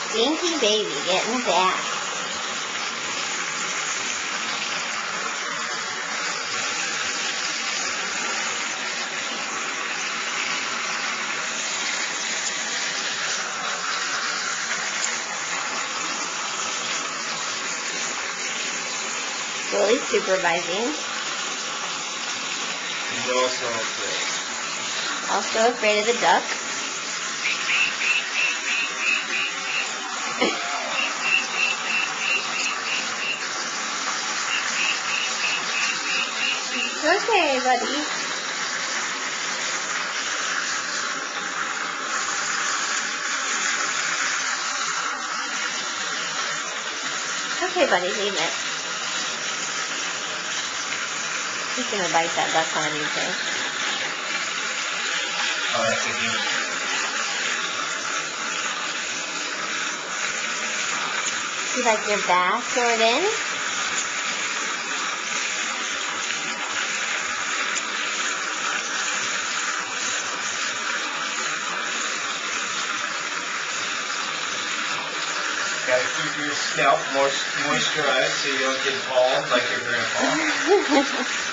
Stinky baby getting back. Willie supervising. He's also afraid. Also afraid of the duck. It's okay, buddy. Okay, buddy, leave it. He's gonna bite that duck on you, too. Oh, that's a huge. You like your bath, Jordan? Gotta keep your scalp more moisturized so you don't get bald like your grandpa.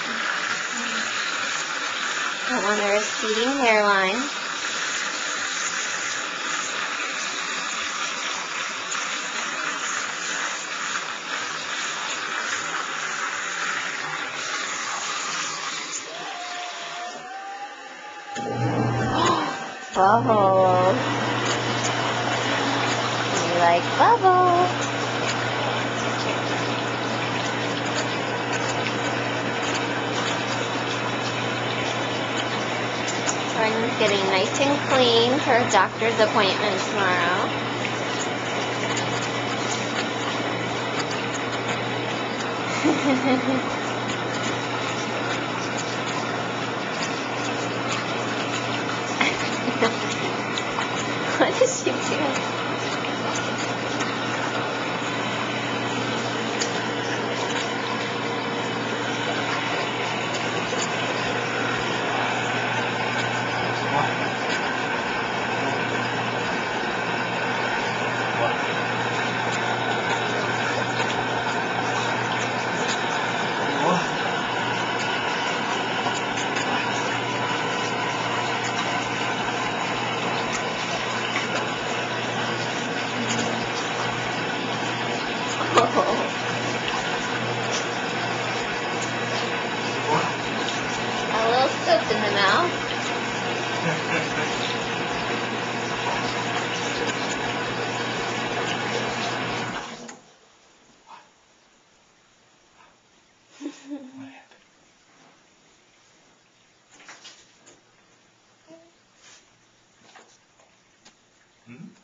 Don't want a receding hairline. Bubbles. You like bubbles. Jordan's getting nice and clean for a doctor's appointment tomorrow. What is she doing? A little soap in the mouth. What happened? Hmm?